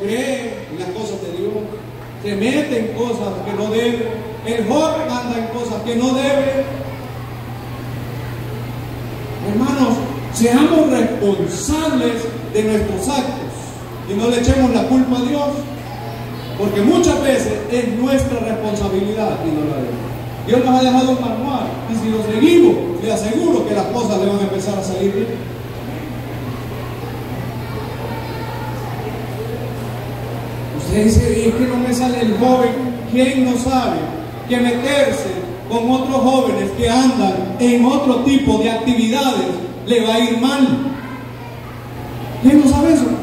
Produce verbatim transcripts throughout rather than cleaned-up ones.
cree en las cosas de Dios, se mete en cosas que no debe. El joven anda en cosas que no debe. Hermanos, seamos responsables de nuestros actos y no le echemos la culpa a Dios, porque muchas veces es nuestra responsabilidad y no la de Dios. Dios nos ha dejado un manual y si lo seguimos, le aseguro que las cosas le van a empezar a salir bien. Usted dice, es que no me sale el joven. ¿Quién no sabe que meterse con otros jóvenes que andan en otro tipo de actividades le va a ir mal? ¿Quién no sabe eso?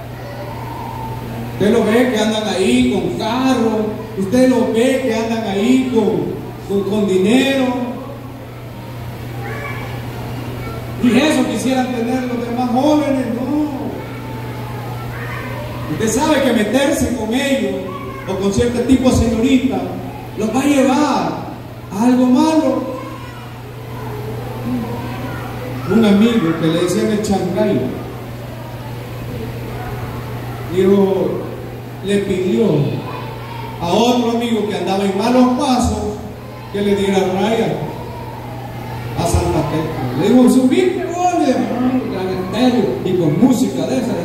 Usted lo ve que andan ahí con carro, usted lo ve que andan ahí con Con, con dinero, y eso quisieran tener los demás jóvenes. No, usted sabe que meterse con ellos o con cierto tipo de señorita los va a llevar a algo malo. Un amigo que le decían el Chancay, dijo, le pidió a otro amigo que andaba en malos pasos que le diera raya a Santa Tecla. Le digo, subiste, ole, y con música de esa.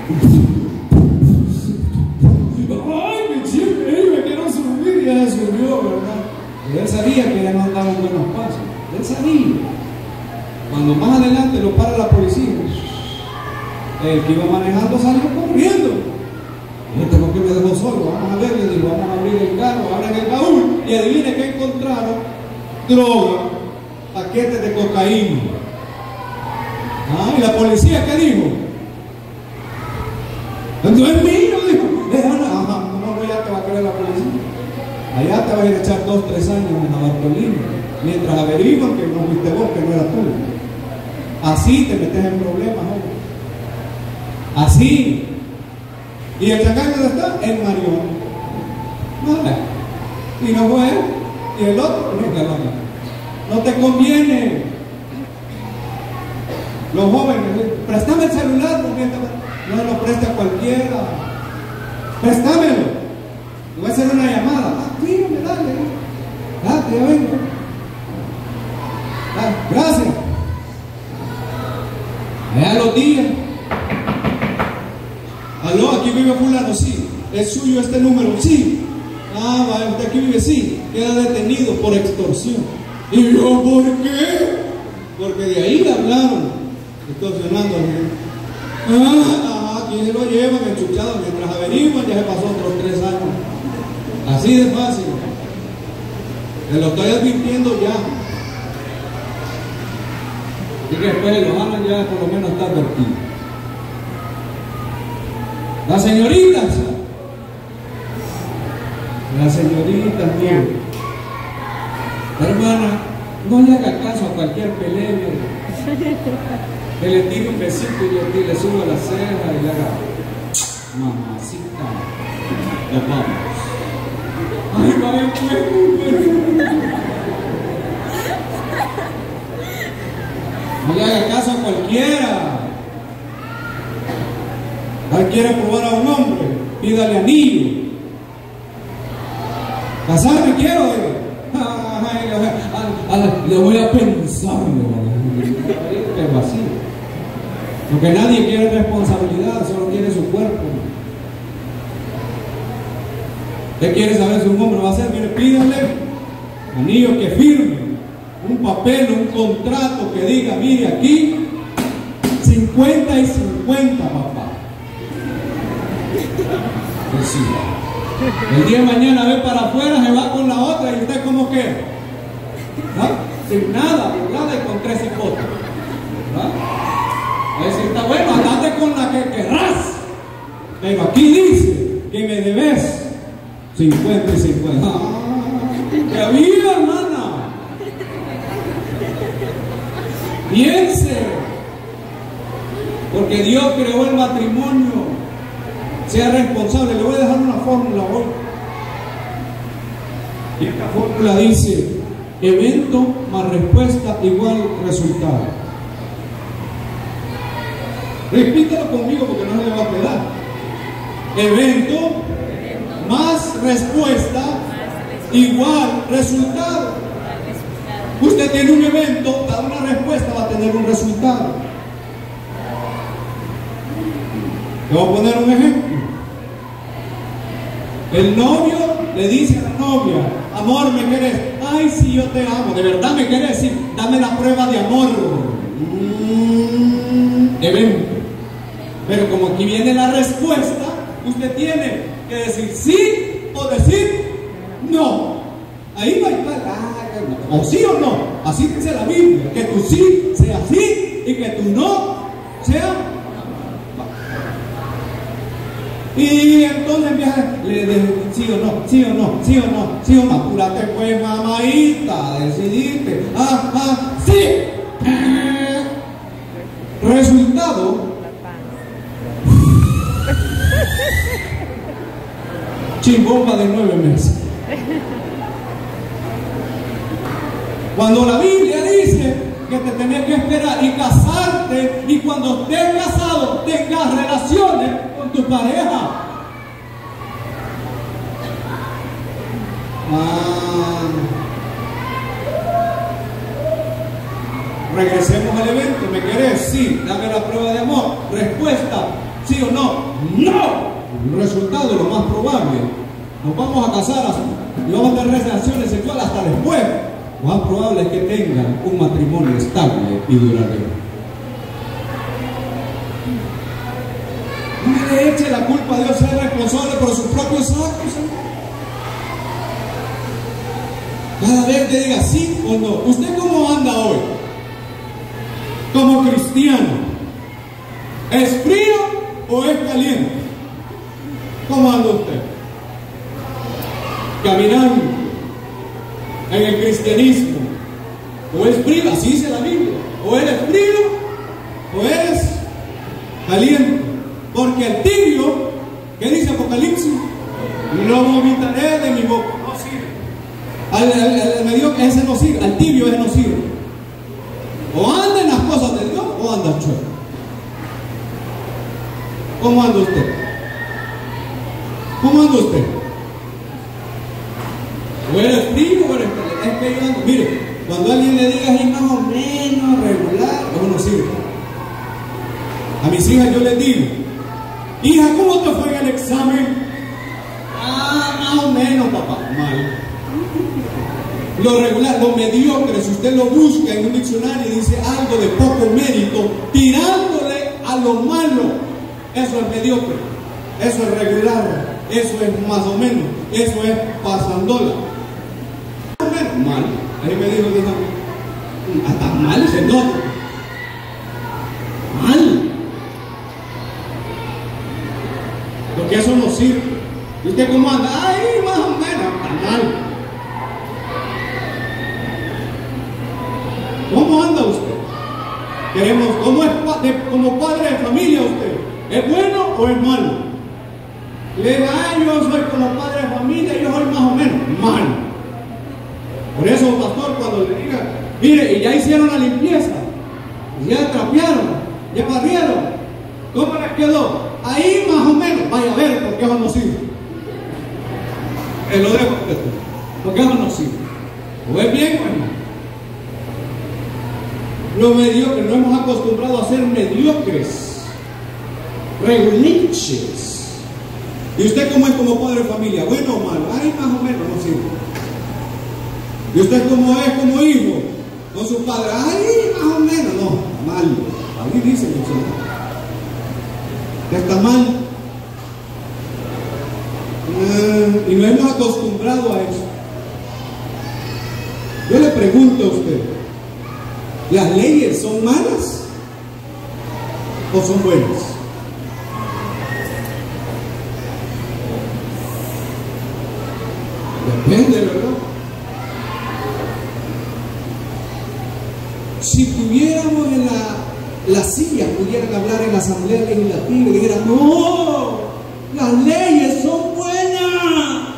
Ay, me chiste, me quiero subir, y ya se subió, ¿verdad? Y él sabía que ya no andaba en buenos pasos. Él sabía. Cuando más adelante lo para la policía, el que iba manejando salió corriendo. Este por qué me dejó solo, vamos a ver, le digo, vamos a abrir el carro, abran el baúl y adivine qué encontraron: droga, paquetes de cocaína. Ah, y la policía, ¿qué dijo? No es mío, dijo. Ajá, ¿cómo no ya te va a creer la policía? Allá te va a ir a echar dos, tres años en la Bartolina, mientras averiguan que no fuiste vos, que no era tú. Así te metes en problemas, ¿no? Así. ¿Y el Chancay dónde está? En Marión. Nada. Y no fue él. Y el otro, no, claro, no. No te conviene. Los jóvenes, préstame el celular, no lo presta cualquiera. Préstamelo. Le voy a hacer una llamada. Ah, dígame, dale. Dale, ya vengo. Dale, gracias. Vea los días. Aló, aquí vive fulano, sí. ¿Es suyo este número? Sí. Ah, vaya, usted aquí vive, sí. Queda detenido por extorsión. ¿Y yo por qué? Porque de ahí hablaron, extorsionando a mí. Ah, aquí se lo llevan enchuchado. Mientras averiguan, ya se pasó otros tres años. Así de fácil. Me lo estoy advirtiendo ya. Y que después lo jalan, ya por lo menos está advertido. Las señoritas, las señoritas, bien. Hermana, no le haga caso a cualquier pelea, que le tire un besito y le, le suba la ceja y le haga mamacita, nos vamos. Ay, vaya, no le haga caso a cualquiera. Ahí quiere probar a un hombre, pídale anillo. Casarme quiero, ay, a, a, a, le voy a pensar, pero así. Porque nadie quiere responsabilidad, solo quiere su cuerpo. ¿Qué quiere saber si un hombre va a hacer? Mire, pídale anillo que firme, un papel, un contrato que diga, mire aquí, cincuenta y cincuenta, papá. Pues sí. El día de mañana ve para afuera, se va con la otra y usted como que, ¿no? Sin nada, ¿verdad? Y con tres hipotas, ¿verdad? A ver si está bueno, andate con la que querrás. Pero aquí dice que me debes cincuenta y cincuenta. ¡Ah! ¡Que viva, hermana! Piense, porque Dios creó el matrimonio. Sea responsable. Le voy a dejar una fórmula hoy. Y esta fórmula dice: evento más respuesta igual resultado. Repítelo conmigo porque no se le va a quedar. Evento más respuesta igual resultado. Usted tiene un evento, cada una respuesta va a tener un resultado. Le voy a poner un ejemplo. El novio le dice a la novia: amor, ¿me querés? Ay, sí, yo te amo. ¿De verdad me querés? Sí, dame la prueba de amor. Mm, evento. Pero como aquí viene la respuesta, usted tiene que decir sí o decir no. Ahí no hay tal, ah, o sí o no. Así dice la Biblia, que tu sí sea sí y que tu no sea no. Y entonces empieza, le dice sí o no, sí o no, sí o no, sí o no. Apúrate pues, mamadita, decidiste. Ah, ah, sí. Eh, resultado. Chimbomba de nueve meses. Cuando la Biblia dice que te tenés que esperar y casarte, y cuando estés casado tengas relaciones con tu pareja. Ah. Regresemos al evento. ¿Me querés? Sí. Dame la prueba de amor. Respuesta: sí o no. ¡No! Resultado, lo más probable, nos vamos a casar y vamos a tener relaciones sexuales hasta después. Lo más probable es que tengan un matrimonio estable y duradero. No le eche la culpa a Dios, ser responsable por sus propios actos. Cada vez que diga sí o no. ¿Usted cómo anda hoy? Como cristiano, ¿es frío o es caliente? ¿Cómo anda usted? Caminando en el cristianismo. O es frío, así dice la Biblia. O eres frío o eres caliente. Porque el tibio, ¿qué dice Apocalipsis? Lo vomitaré de mi boca. No sirve. Al, al, al mediocre ese no sirve. Al tibio ese no sirve. O anda en las cosas de Dios o anda chueco. ¿Cómo anda usted? ¿Cómo anda usted? ¿O eres frío o eres caliente? Es que yo ando. Mire, cuando alguien le diga así más o menos, regular, eso no sirve. A mis hijas yo les digo: hija, ¿cómo te fue en el examen? Ah, más o menos, papá. Mal. Lo regular, lo mediocre, si usted lo busca en un diccionario y dice algo de poco mérito, tirándole a lo malo, eso es mediocre, eso es regular, eso es más o menos, eso es pasándola. Más o menos, mal. Ahí me dijo que no, hasta mal se nota. Mal. Porque eso no sirve. ¿Y usted cómo anda? Ay, más o menos, está mal. ¿Cómo anda usted? Queremos, ¿cómo es de, como padre de familia usted? ¿Es bueno o es malo? Le diga: ay, yo soy como padre de familia, yo soy más o menos mal. Por eso, pastor, cuando le diga: mire, y ya hicieron la limpieza, ya trapearon, ya barrieron, ¿cómo les quedó? Ahí más o menos. Vaya a ver, porque eso no sirve. Te lo dejo, porque eso no sirve. O es bien o es mal. Lo mediocre, no hemos acostumbrado a ser mediocres, regulinches. ¿Y usted cómo es como padre de familia? ¿Bueno o malo? Ay, más o menos, no sirve. ¿Y usted cómo es como hijo con su padre? Ay, más o menos, no, mal. Ahí dice que está mal. Eh, y nos hemos acostumbrado a eso. Yo le pregunto a usted: ¿las leyes son malas o son buenas? Depende, ¿verdad? Si tuviéramos en la, la silla, pudieran hablar en la Asamblea Legislativa y dijeran: no, las leyes son buenas.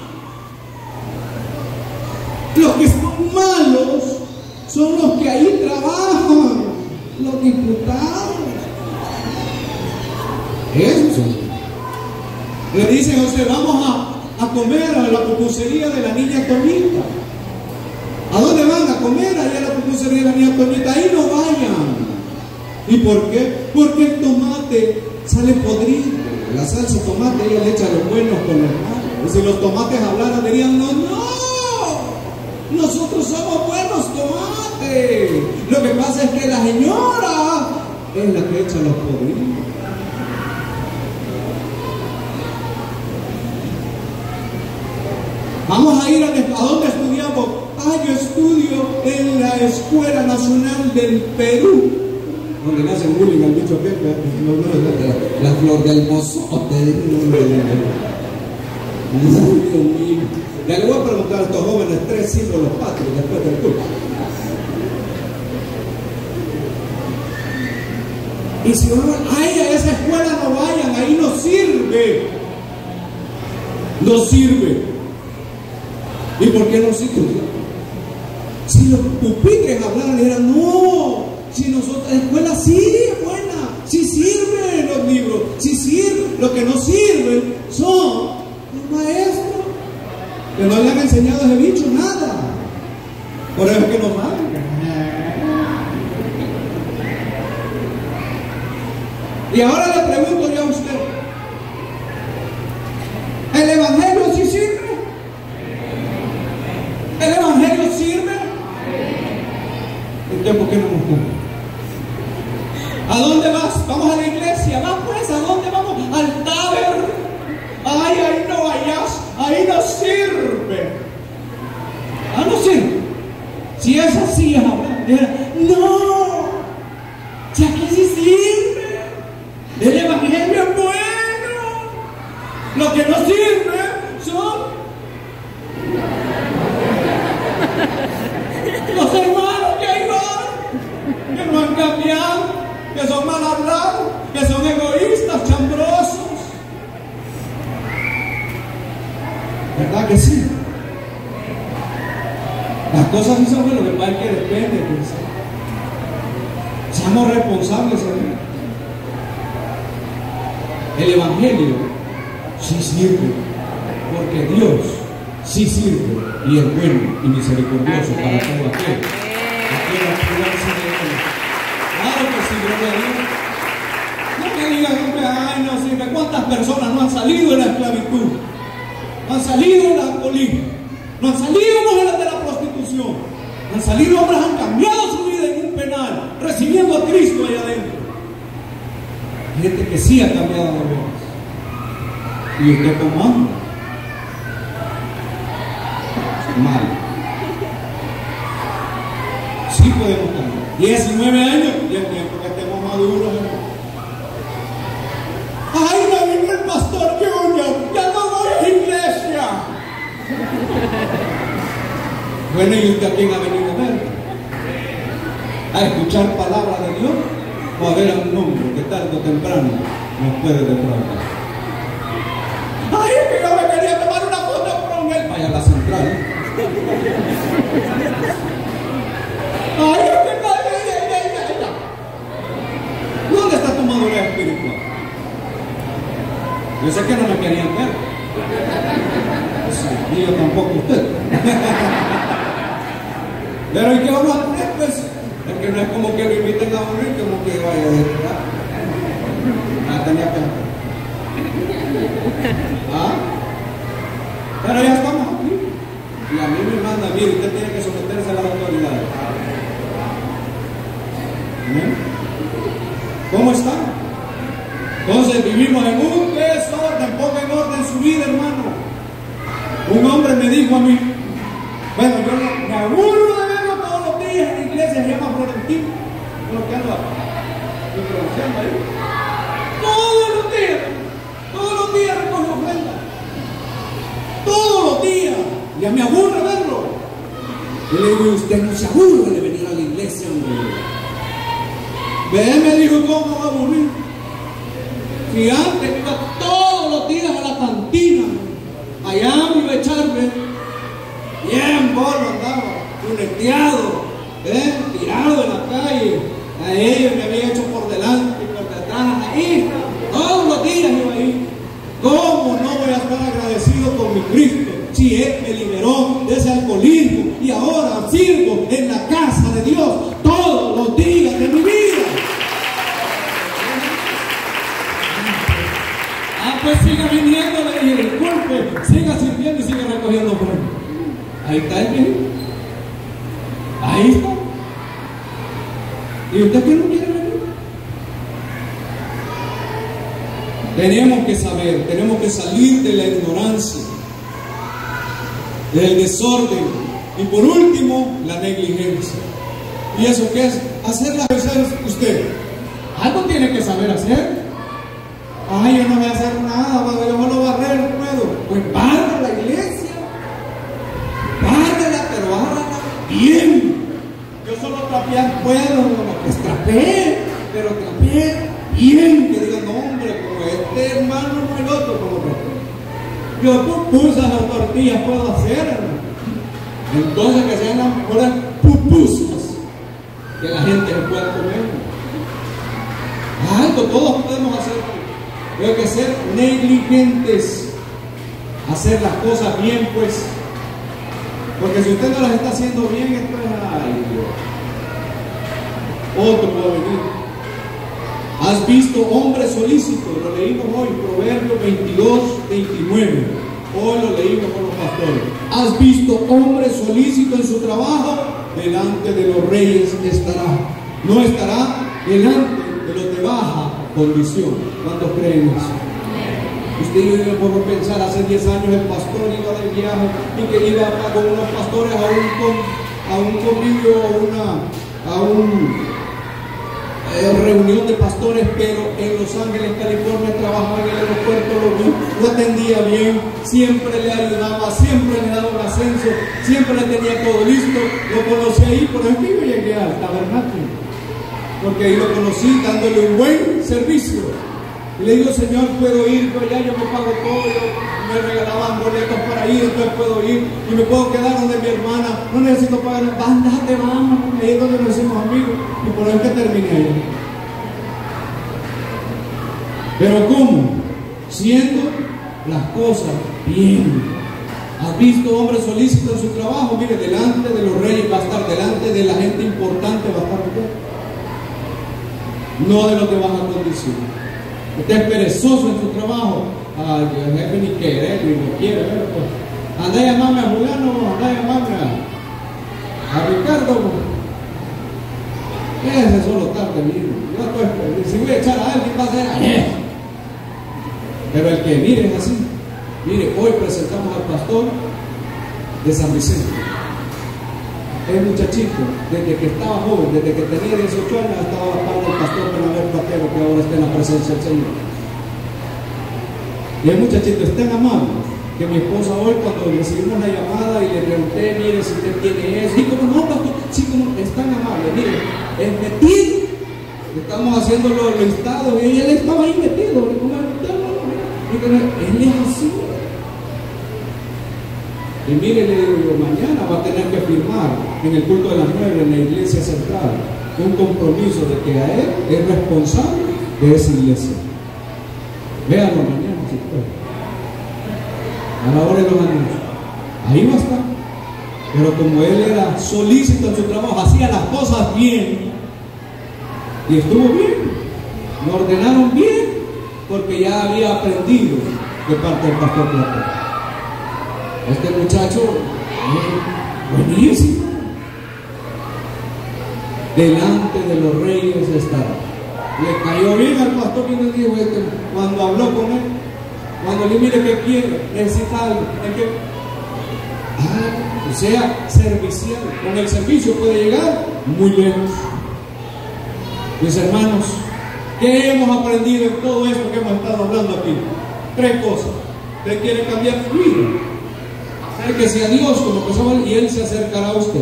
Los que son malos son los que ahí trabajan, los diputados. Eso. Le dicen a usted, vamos a, a comer a la pupusería de la niña Toñita. ¿A dónde van a comer? Allá a la pupusería de la niña Toñita. Ahí no vayan. ¿Y por qué? Porque el tomate sale podrido. La salsa de tomate ella le echa los buenos con los malos. Y si los tomates hablaran dirían, no, no, nosotros somos buenos tomates. Lo que pasa es que la señora es la que echa los podridos. Vamos a ir a, ¿a dónde estudiamos? Ah, yo estudio en la Escuela Nacional del Perú, donde le hacen bullying al bicho aquel, no, no, no, la flor del mozote. Ya le voy a preguntar a estos jóvenes tres símbolos patrios después del curso. Y si uno, ay, a esa escuela no vayan, ahí no sirve. No sirve. ¿Y por qué no sirve? Si los pupitres hablaran, dijeran, no, si nosotros, la escuela sí es buena, sí sirven los libros, sí sirven. Lo que no sirven son los maestros, que no le han enseñado a ese bicho nada. Por eso es que nos matan. Y ahora le pregunto yo a usted, ¿el evangelio sí sirve? ¿El evangelio sirve? Entonces, ¿por qué no nos vamos? ¿A dónde vas? Vamos a la iglesia. Va pues, ¿a dónde vamos? Al taber. Ay, ahí no vayas, ahí no sirve. Ah, no sirve. Si es así, es hablar. No, si aquí sí sirve. El evangelio es bueno. Lo que no sirve son los hermanos que ahí van, que no han cambiado, que son mal hablados, que son egoístas, chambrosos. ¿Verdad que sí? Las cosas sí son buenas, lo que pasa es que depende. Pues. Seamos responsables, ¿sabes? El evangelio sí sirve, porque Dios sí sirve y es bueno y misericordioso para todo aquel que quiera cuidarse de él. Claro que sí, gloria a Dios. No me digan, hombre, ay, no sirve. ¿Cuántas personas no han salido de la esclavitud? No han salido de la alcoholismo, no han salido mujeres de la prostitución, no han salido hombres, han cambiado su vida en un penal, recibiendo a Cristo allá adentro. Gente que sí ha cambiado de vida. ¿Y usted cómo anda? Mal. Sí podemos cambiar. diecinueve años, y es tiempo que estemos maduros. Ay, no vino el pastor Junior, ya no voy a la iglesia. Bueno, ¿y usted a quién ha venido a ver? ¿A escuchar palabras de Dios? ¿O a ver a un hombre que tarde o temprano nos puede defraudar? Ay, es que yo me quería tomar una foto con él. Vaya a la central. Ay, es que no, ay, ay, ay, ay. ¿Dónde está tu madurez espiritual? Yo sé que no me querían ver. Sí, y yo tampoco usted. Pero ¿y qué vamos a hacer? Pues es que no es como que lo inviten a uno y como que vaya a decir, ah, tenía que ¿ah? Pero ya estamos aquí. Y a mí me manda, mire, usted tiene que someterse a las autoridades. ¿Eh? ¿Cómo está? Entonces vivimos en un desorden, ponga en orden su vida, hermano. Un hombre me dijo a mí, bueno, yo no, me aburro de verlo todos los días en la iglesia, se llama Florentino, lo que anda pronunciando ahí. Todos los días, todos los días recoge ofrenda. Todos los días. Ya me aburre verlo. Yo le digo, usted no se aburre de venir a la iglesia, hombre. Ve, me dijo, ¿cómo va a aburrir? Si antes iba todos los días a la cantina, allá me iba a echarme, bien bolo andaba, cuneteado, ¿eh? Tirado en la calle, a ellos me había hecho por delante y por detrás, ahí, todos los días iba ahí. ¿Cómo no voy a mi Cristo, si Él me liberó de ese alcoholismo y ahora sirvo en la casa de Dios todos los días de mi vida? Ah, pues siga viniéndole y disculpe, siga sirviendo y siga recogiendo premios. Ahí está el bien. Ahí está. ¿Y usted qué no quiere venir? Tenemos que saber, tenemos que salir de la ignorancia, del desorden y por último, la negligencia. ¿Y eso qué es? Hacer las cosas usted. Algo tiene que saber hacer. Ay, yo no voy a hacer nada, yo solo barrer puedo. Pues barra la iglesia, bárrala, pero bárrala bien. Yo solo trapear puedo, no, pues trapeé, pero trapeé bien, que digan, no hombre, como este hermano no el otro, como que yo pupusas o tortillas puedo hacer, hermano. Entonces que sean las mejores pupusas que la gente se pueda comer. Algo, todos podemos hacer. Hay que ser negligentes, hacer las cosas bien, pues, porque si usted no las está haciendo bien, esto es ay, Dios. Otro puede venir. Has visto hombres solícitos, lo leímos hoy, Proverbios veintidós, veintinueve. Hoy lo leímos con los pastores. Has visto hombres solícitos en su trabajo, delante de los reyes estará. No estará delante de los de baja condición. ¿Cuántos creen eso? Usted y yo podemos pensar, hace diez años el pastor iba de viaje y que iba con unos pastores a un, a un convivio, a una, a un eh, reunión de pastores, pero en Los Ángeles, California, trabajaba en el aeropuerto, lo, lo atendía bien, siempre le ayudaba, siempre le daba un ascenso, siempre le tenía todo listo. Lo conocí ahí, por ejemplo, yo llegué al tabernáculo, porque ahí lo conocí dándole un buen servicio. Y le digo, Señor, puedo ir, yo ya yo me pago todo, yo me regalaban boletos para ir, entonces puedo ir y me puedo quedar donde mi hermana, no necesito pagar, andate, vamos, ahí es donde nos hicimos amigos, y por eso que terminé ahí. Pero ¿cómo? Siendo las cosas bien. ¿Has visto hombres solícitos en su trabajo? Mire, delante de los reyes va a estar, delante de la gente importante va a estar usted, no de los de baja condición. Usted es perezoso en su trabajo. Ay, el jefe ni quiere, ni lo quiere. Pues. Anda a llamarme a Juliano, anda a llamarme a, a Ricardo. Ese solo tarde, mismo. Yo estoy, si voy a echar a alguien, va a ser a él. Pero el que mire es así. Mire, hoy presentamos al pastor de San Vicente. El muchachito, desde que estaba joven, desde que tenía dieciocho años, estaba bajando el pastor Bernabé Platero, que ahora está en la presencia del Señor. Y el muchachito es tan amable que mi esposa hoy, cuando recibimos la llamada y le pregunté, mire, si usted tiene eso, y como no, pastor, sí, como es tan amable, mire, es metido, estamos haciendo los listados y él estaba ahí metido, como él es así. Y mire, le digo yo, mañana va a tener que firmar en el culto de las nueve en la iglesia central un compromiso de que a él es responsable de esa iglesia. Véanlo mañana, si puede. A la hora de los anuncios. Ahí va a estar. Pero como él era solícito en su trabajo, hacía las cosas bien y estuvo bien, me ordenaron bien, porque ya había aprendido de parte del pastor Platero. Este muchacho es buenísimo. Delante de los reyes estará. Le cayó bien al pastor y le dijo este, cuando habló con él, cuando le mire que quiere, necesita algo, es que, ah, o sea, servicial. Con el servicio puede llegar muy lejos. Mis hermanos, ¿qué hemos aprendido en todo esto que hemos estado hablando aquí? Tres cosas. Usted quiere cambiar su vida. Acérquese a Dios como pensamos y Él se acercará a usted.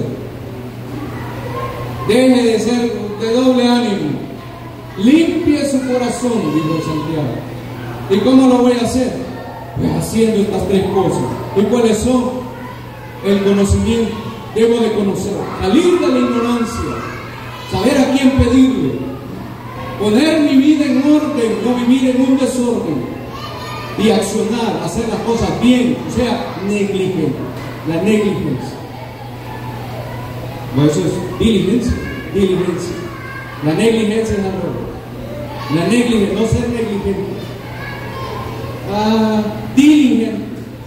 Deje de ser de doble ánimo. Limpie su corazón, dijo Santiago. ¿Y cómo lo voy a hacer? Pues haciendo estas tres cosas. ¿Y cuáles son? El conocimiento. Debo de conocer. Salir de la ignorancia. Saber a quién pedirle. Poner mi vida en orden, no vivir en un desorden. y accionar, hacer las cosas bien, o sea, negligente, la negligencia. Bueno, eso es diligencia, diligencia. La negligencia es la La negligencia, no ser negligente. Ah, diligente.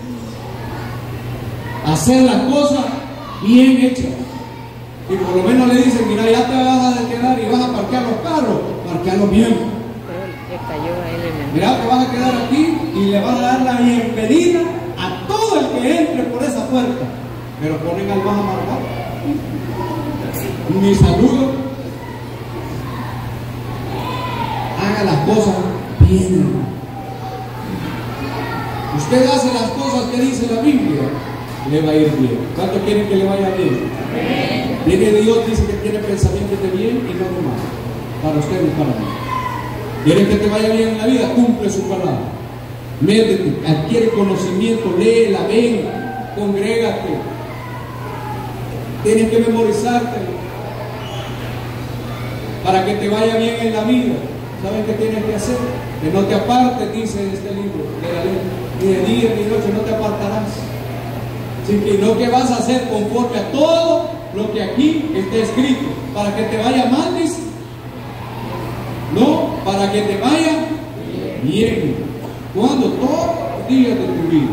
Hacer las cosas bien hechas. Y por lo menos le dicen, mira, ya te vas a quedar y vas a parquear los carros, parquearlos bien. Mira, te vas a quedar aquí y le vas a dar la bienvenida a todo el que entre por esa puerta. Pero ponen al más amargado. Ni saludo. Haga las cosas bien, hermano. Usted hace las cosas que dice la Biblia, le va a ir bien. ¿Cuánto quieren que le vaya bien? Viene Dios, dice que tiene pensamientos de bien y no de mal, para usted y para mí. ¿Quieren que te vaya bien en la vida? Cumple su palabra. Métete, adquiere conocimiento, léela, ven, congrégate. Tienes que memorizarte para que te vaya bien en la vida. ¿Saben qué tienes que hacer? Que no te apartes, dice en este libro de la ley, ni de día ni de noche no te apartarás. Sino que vas a hacer conforme a todo lo que aquí está escrito, para que te vaya mal, dice. No, para que te vaya bien. Cuando todos los días de tu vida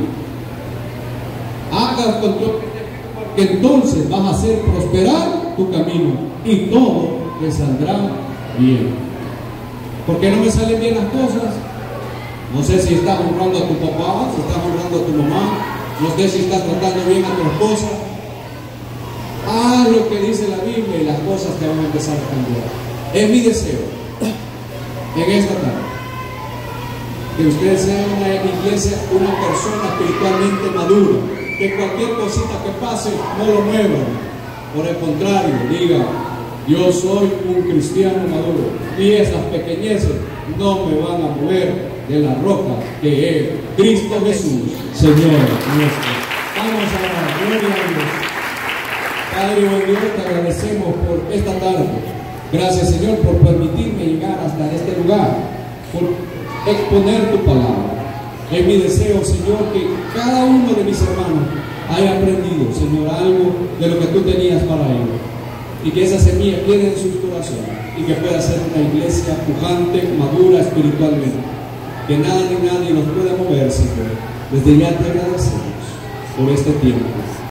hagas con todo, que entonces vas a hacer prosperar tu camino y todo te saldrá bien. ¿Por qué no me salen bien las cosas? No sé si estás honrando a tu papá, si estás honrando a tu mamá, no sé si estás tratando bien a tu esposa. Haz lo que dice la Biblia y las cosas te van a empezar a cambiar. Es mi deseo en esta tarde que ustedes sean una iglesia, una persona espiritualmente madura, que cualquier cosita que pase no lo mueva. Por el contrario, diga: yo soy un cristiano maduro y esas pequeñeces no me van a mover de la roca que es Cristo Jesús, Señor nuestro. Vamos a orar. Gloria a Dios. Padre buen Dios, te agradecemos por esta tarde. Gracias, Señor, por permitirme llegar hasta este lugar, por exponer tu palabra. Es mi deseo, Señor, que cada uno de mis hermanos haya aprendido, Señor, algo de lo que tú tenías para ellos, y que esa semilla quede en sus corazones y que pueda ser una iglesia pujante, madura espiritualmente, que nada ni nadie nos pueda mover, Señor. Desde ya te agradecemos por este tiempo.